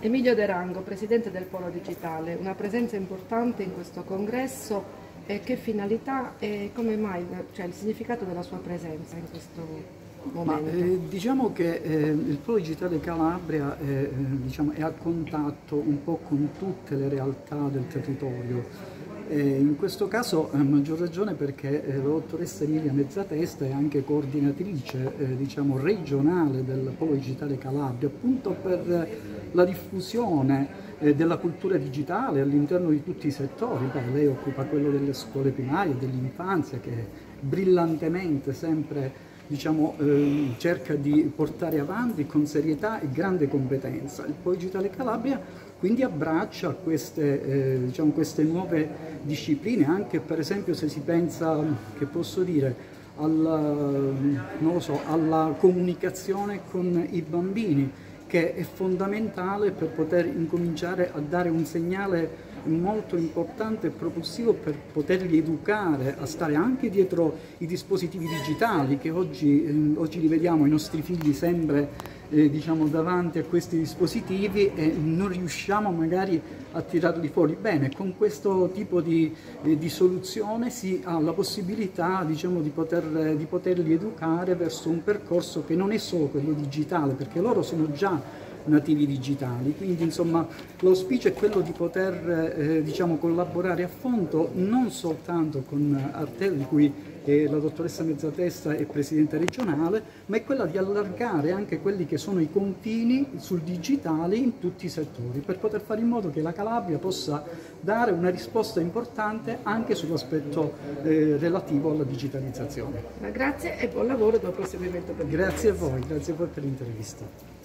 Emilio De Rango, Presidente del Polo Digitale, una presenza importante in questo congresso, che finalità e come mai, cioè il significato della sua presenza in questo momento? Diciamo che il Polo Digitale Calabria diciamo, è a contatto un po' con tutte le realtà del territorio. In questo caso a maggior ragione perché la dottoressa Emilia Mezzatesta è anche coordinatrice diciamo, regionale del Polo Digitale Calabria, appunto per la diffusione della cultura digitale all'interno di tutti i settori. Beh, lei occupa quello delle scuole primarie, dell'infanzia, che brillantemente sempre diciamo, cerca di portare avanti con serietà e grande competenza. Il Polo Digitale Calabria quindi abbraccia queste, diciamo, queste nuove discipline, anche per esempio se si pensa, che posso dire, non lo so, alla comunicazione con i bambini, che è fondamentale per poter incominciare a dare un segnale molto importante e propulsivo per poterli educare a stare anche dietro i dispositivi digitali che oggi li vediamo i nostri figli sempre diciamo, davanti a questi dispositivi e non riusciamo magari a tirarli fuori. Bene, con questo tipo di soluzione si ha la possibilità diciamo, di poterli educare verso un percorso che non è solo quello digitale, perché loro sono già nativi digitali, quindi insomma l'auspicio è quello di poter diciamo, collaborare a fondo non soltanto con Artel, di cui la dottoressa Mezzatesta è presidente regionale, ma è quella di allargare anche quelli che sono i confini sul digitale in tutti i settori, per poter fare in modo che la Calabria possa dare una risposta importante anche sull'aspetto relativo alla digitalizzazione. Grazie e buon lavoro e buon proseguimento per il Grazie a voi per l'intervista.